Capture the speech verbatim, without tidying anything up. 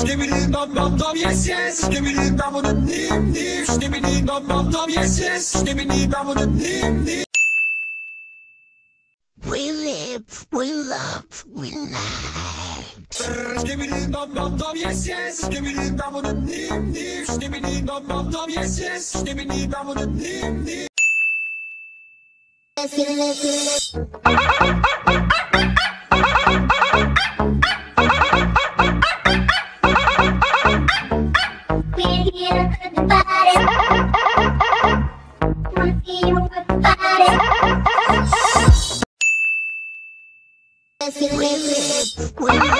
Skibidi dum dum dum, yes yes. Skibidi dum dum dim dim. Skibidi dum dum dum, yes yes. Skibidi dum dum dim dim. We live, we love, we laugh. Skibidi dum dum dum, yes yes. Skibidi dum dum dim dim. Skibidi dum dum dum, yes yes. Skibidi dum dum dim dim. We're here at the party. Wanna see you at the party. We live, we